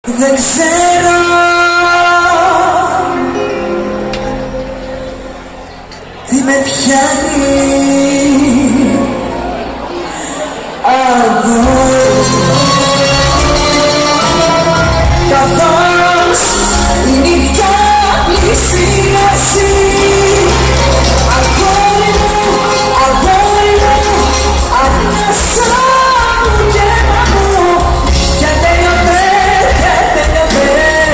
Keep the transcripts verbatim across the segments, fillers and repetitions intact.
Δεν ξέρω τι με πιάνει αγόρι, καθώς η νύχτα πλησιάζει. Αγόρι μου, αγόρι μου, ανάσα μου και αίμα μου, και τέλειωτε, και τέλειωτε.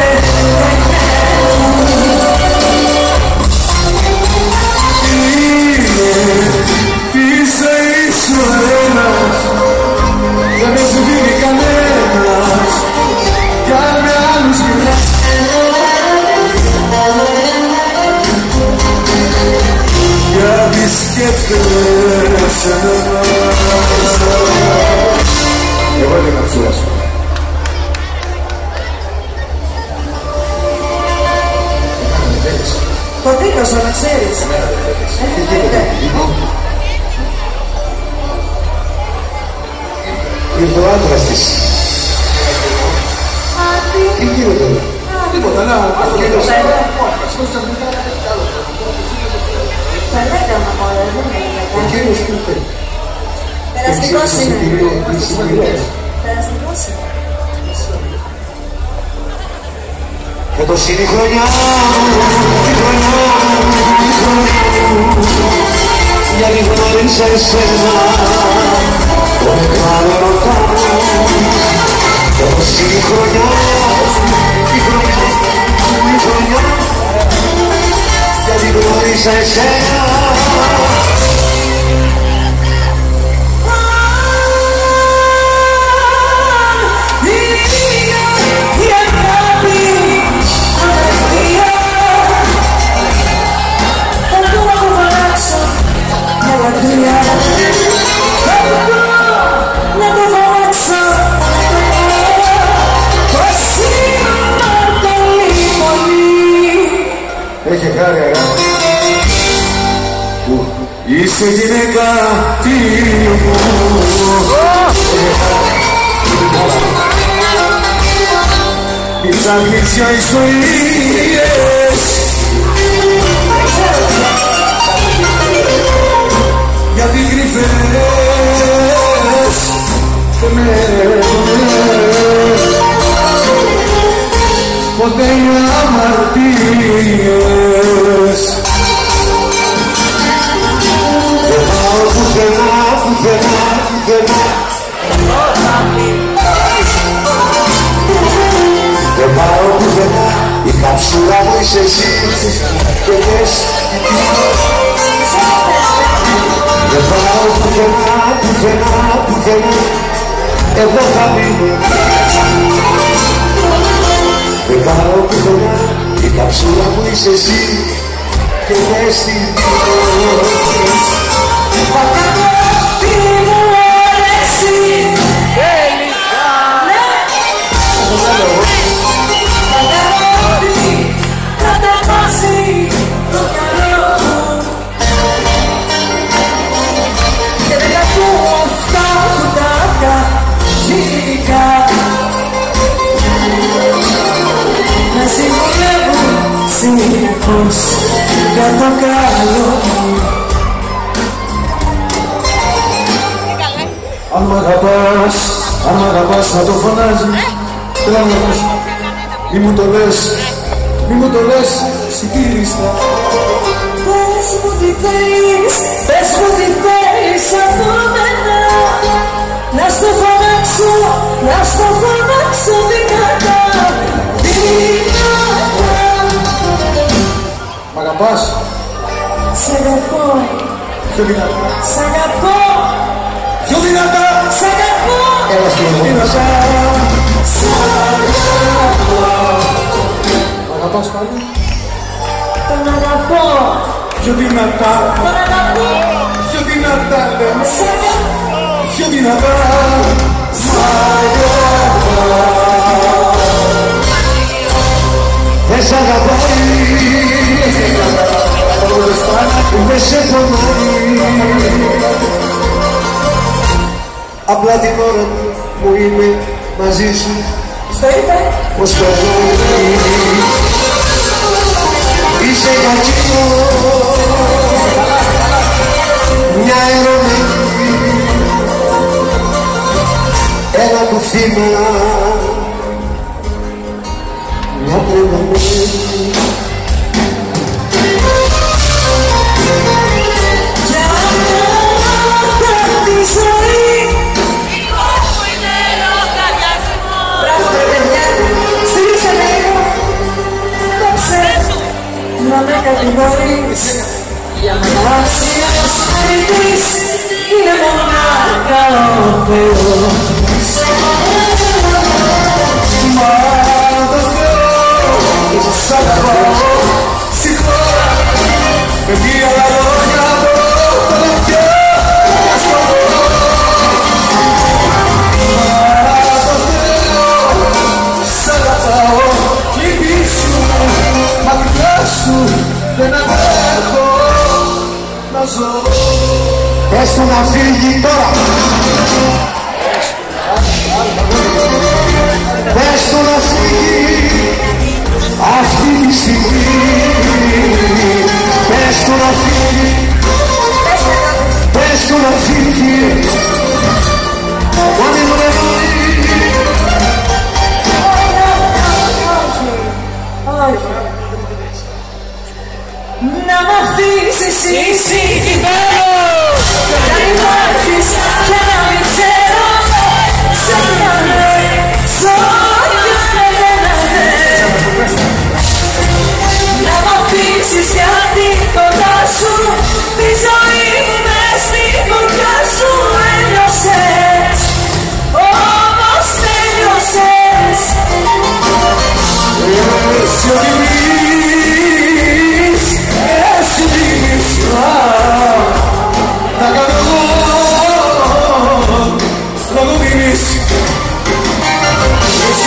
Είσαι ίσο ένας, δεν με σου δίνει κανένας, κι αν με άλλους γυρνάς. Γιατί σκέφτεσαι εμάς. Εγώ είμαι καψούρας. Το δίκασα να ξέρεις. Ήρθε ο άντρας της. Τι γίνεται εδώ? Τίποτα, να, ο κύριος. Ο κύριος που ήρθε. Περαστικός είναι. Περαστικός είναι. Φέτος είναι η χρονιά μου, η χρονιά μου, η χρονιά μου, γιατί γνώρισα εσένα, το μεγάλο ερωτά μου. Φέτος είναι η χρονιά μου, η χρονιά μου, η χρονιά μου, γιατί γνώρισα εσένα. Έχει χάρη αγάπη. Είσαι γυναίκα φίλη μου. Τις αλήθεια ιστορίες, γιατί κρυφές και με ποτέ οι αμαρτίες. Δεν πάω πουθενά, πουθενά, πουθενά. Δεν πάω πουθενά, η καψούρα μου είσαι εσύ και λες. Δεν πάω πουθενά, πουθενά, πουθενά, εγώ θα μείνω. Δεν πάω πουθενά, η καψούρα μου είσαι εσύ και λες τι δίνεις. Θα κάνω τι μου αρέσει τελικά. Θα κάνω τι θα τα βάσει το μυαλό μου, και δεν ακούω αυτά που τα καθήκα να συμβουλεύουν συνεχώς για το καλό μου. Αν μ' αγαπάς, αν μ' αγαπάς θα το φωνάζει. Θέλω να ακούσω. Μη μου το λες, μη μου το λες συγκύριστα. Πες μου τι θέλεις, πες μου τι θέλεις από μένα. Να στο φωνάξω, να στο φωνάξω δυνατά, δυνατά. Μ' αγαπάς? Σ' αγαπώ. Πιο δυνατά. Σ' αγαπώ. Πιο δυνατά! Σ' αγαπώ! Έλα στην δυνατά! Σ' αγαπώ! Μ' αγαπάς πάλι? Τον αγαπώ! Πιο δυνατά! Τον αγαπώ! Πιο δυνατά λέμε! Σ' αγαπώ! Πιο δυνατά! Σ' αγαπώ! Δεν σ' αγαπάει, δεν σε πονάει. Απλά την ώρα που είμαι μαζί σου στο είπε πως περνάει. Είσαι κακή μια ερωμένη, ένα του θύμα, μια τρελαμένη. Για πάντα τη ζωή δικό μου είναι λογαριασμό. Μπράβο ρε παιδιά, στήριξε με λίγο. Κόψε να με κατηγορείς. Για μένα άξιος κριτής είναι μονάχα ο Θεός. Μα το Θεό σ' αγαπώ, συγχώρα με μία λόγια μπορώ να πιω να στο πω. Μα το Θεό σ' αγαπάω, λύπη σου, μακριά σου δεν αντέχω να ζω. Πες του να φύγει τώρα. Πες του να φύγει αυτή τη στιγμή. Πες του να φύγει. Πες του να φύγει. Να μην με βρει. Να μ' αφήσεις ήσυχη βέλος. Να υπάρχεις και να μην ξέρω. Σε μια ζωή να μ' αφήσεις γιατί κοντά σου τη ζωή μου μες στη φωτιά σου έλειωσες, όμως τέλειωσες. Εσύ οδηγείς, εσύ οδηγείς, τα κάνω εγώ να το δίνεις. Εσύ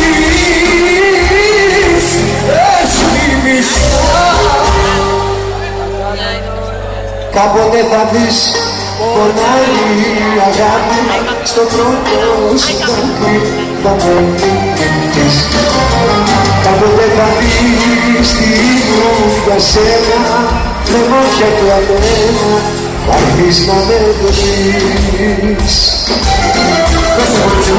οδηγείς, εσύ οδηγείς. Κάποτε θα δεις πονάει η αγάπη στο πρώτο σου δάκρυ θα με νικήσεις. Κάποτε θα δεις τι ήμουν για σένα με μάτια του αλένα θα έρθεις να με βρεις. Δεν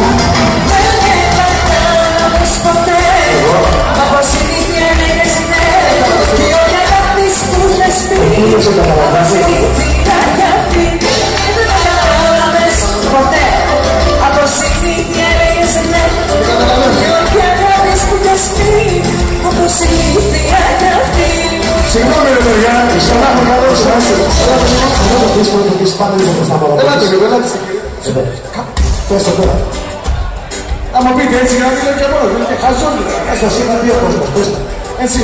κατάλαβες ποτέ όπως συνήθεια έλεγες ναι κι όλη αγάπης που είχες πει όπως συνήθεια κι αυτή. Δεν κατάλαβες ποτέ όπως συνήθεια έλεγες ναι κι όλη αγάπης που είχες πει όπως συνήθεια κι αυτή. Συγγνώμη ρε παιδιά, σαν να έχω καλό σου άσου. Ελάτε λίγο, ελάτε στην κυρία. Πες το τώρα. Να μου πείτε έτσι, να μην λέω και μόνο, δεν είναι χαζόλοι. Πες το εσύ να πει ο κόσμος, πες το. Έτσι.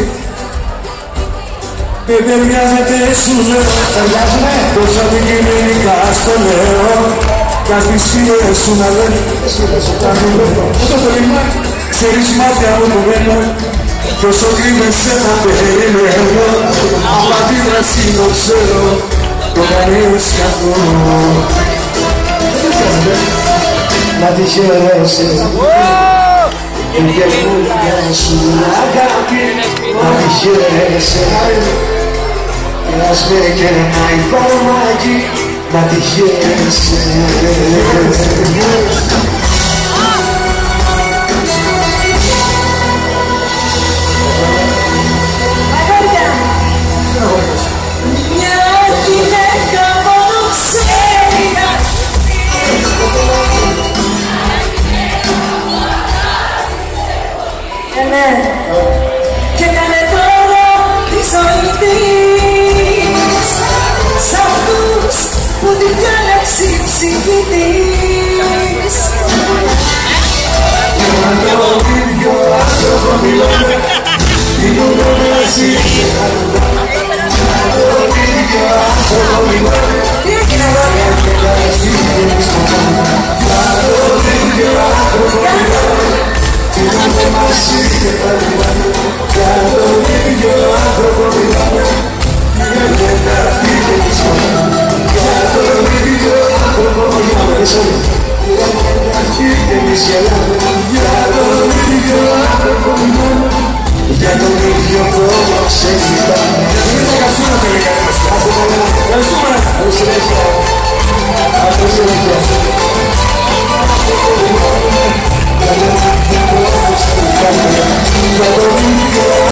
Δεν ταιριάζεται σου λέω. Ταιριάζουμε. Τόσα αντικειμενικά στο λέω. Κι ας τις σύλλογες σου να λένε. Εσύ λες, Τα μιλώ. Αυτό το λιμάκι. Ξέρεις μάτια μου το μένω. Κι όσο κρύβεσαι να περιμένω. Από αντίδραση το ξέρω. Το κανείς κι αυτό. να τη χαίρεσαι. Η καινούργια σου αγάπη να τη χαίρεσαι. Και ας με κερνάει φαρμάκι να τη χαίρεσαι. Και κάνε τώρα τη ζωή της σ' αυτούς που την διάλεξει η ψυχή της. Για τον ίδιο άνθρωπο μιλάμε, ήμουν μαζί. Για τον ίδιο άνθρωπο μιλάμε, Τι έγινε εδώ? για τον ίδιο άνθρωπο μιλάμε. Ήμουν μαζί και τα λιμάνια, για τον ίδιο άνθρωπο μιλάμε. Για τα φύγε της μόνας, για τον ίδιο άνθρωπο μιλάμε. Για τα φύγε της γελάς.